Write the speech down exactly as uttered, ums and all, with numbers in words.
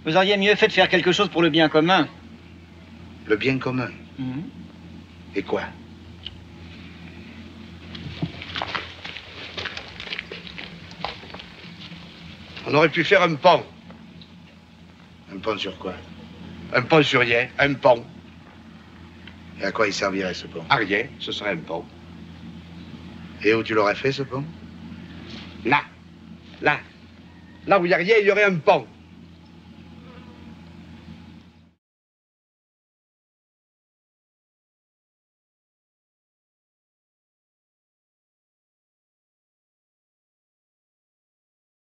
Vous auriez mieux fait de faire quelque chose pour le bien commun. Le bien commun? Mmh. Et quoi? On aurait pu faire un pont. Un pont sur quoi? Un pont sur rien, un pont. Et à quoi il servirait ce pont? À rien, ce serait un pont. Et où tu l'aurais fait ce pont? Là. Là. Là où il n'y a rien, il y aurait un pont.